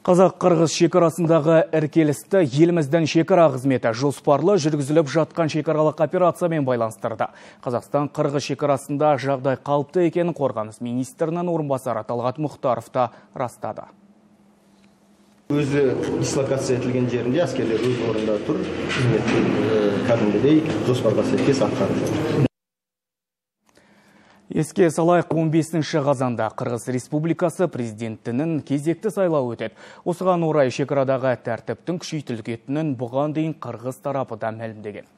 Қазақ-қырғыз шекарасындағы іркелісті еліміздің шекара қызметі жоспарлы жүргізіліп жатқан шекаралық операциямен байланыстырды. Қазақстан-Қырғыз шекарасында жағдай қалыпты екенін қорғаныс министрінің орынбасары Талғат Мұхтаров та растады. Өзі дислокация етілген жерінде әскерлер өз орында тұр, қызметті кәдімгідей жоспарға сәйкес атқарып жатыр. Еске салайық, 15 қазанда Қырғыз Республикасы президентінің кезекті сайлауы өтеді. Осыған орай шекарадағы тәртіптің күшейтілетінін бұған дейін Қырғыз тарапы да мәлімдеген.